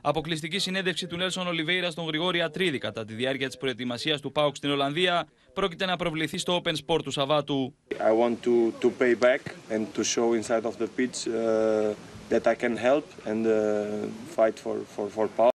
Αποκλειστική συνέντευξη του Νέλσον Ολιβέιρα στον Γρηγόρη Ατρίδη κατά τη διάρκεια της προετοιμασίας του ΠΑΟΚ στην Ολλανδία πρόκειται να προβληθεί στο Open Sport του Σαββάτου. I want to pay back and to show inside of the pitch that I can help and fight for PAOK.